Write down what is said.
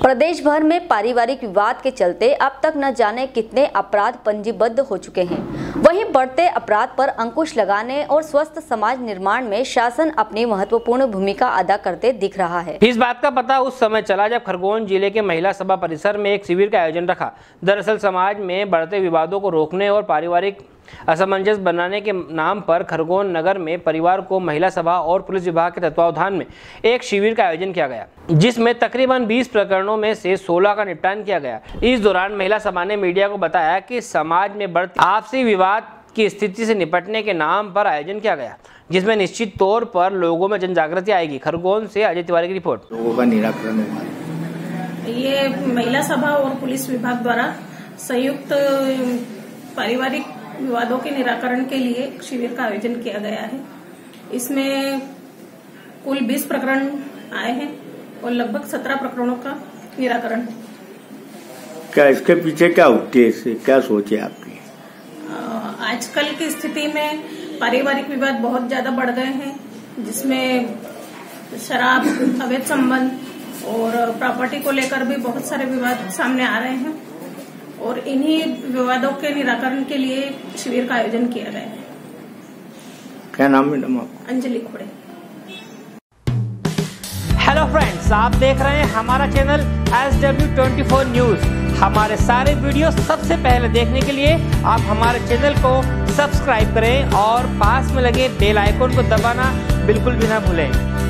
प्रदेश भर में पारिवारिक विवाद के चलते अब तक न जाने कितने अपराध पंजीबद्ध हो चुके हैं। वहीं बढ़ते अपराध पर अंकुश लगाने और स्वस्थ समाज निर्माण में शासन अपनी महत्वपूर्ण भूमिका अदा करते दिख रहा है। इस बात का पता उस समय चला जब खरगोन जिले के महिला सभा परिसर में एक शिविर का आयोजन रखा। दरअसल समाज में बढ़ते विवादों को रोकने और पारिवारिक असमंजस बनाने के नाम पर खरगोन नगर में परिवार को महिला सभा और पुलिस विभाग के तत्वावधान में एक शिविर का आयोजन किया गया, जिसमें तकरीबन 20 प्रकरणों में से 16 का निपटान किया गया। इस दौरान महिला सभा ने मीडिया को बताया कि समाज में बढ़ती आपसी विवाद की स्थिति से निपटने के नाम पर आयोजन किया गया, जिसमें निश्चित तौर पर लोगों में जन जागृति आएगी। खरगोन से अजय तिवारी की रिपोर्ट। लोगों का निराकरण हुआ। ये महिला सभा और पुलिस विभाग द्वारा संयुक्त पारिवारिक विवादों के निराकरण के लिए शिविर का आयोजन किया गया है। इसमें कुल 20 प्रकरण आए हैं और लगभग 17 प्रकरणों का निराकरण। क्या इसके पीछे क्या उद्देश्य, क्या सोच है आपकी? आजकल की स्थिति में पारिवारिक विवाद बहुत ज्यादा बढ़ गए हैं, जिसमें शराब, अवैध संबंध और प्रॉपर्टी को लेकर भी बहुत सारे विवाद सामने आ रहे हैं और इन्हीं विवादों के निराकरण के लिए शिविर का आयोजन किया गया है। क्या नाम मैडम आपका? अंजलि खोड़े। हेलो फ्रेंड्स, आप देख रहे हैं हमारा चैनल SW24 न्यूज। हमारे सारे वीडियो सबसे पहले देखने के लिए आप हमारे चैनल को सब्सक्राइब करें और पास में लगे बेल आइकन को दबाना बिल्कुल भी ना भूलें।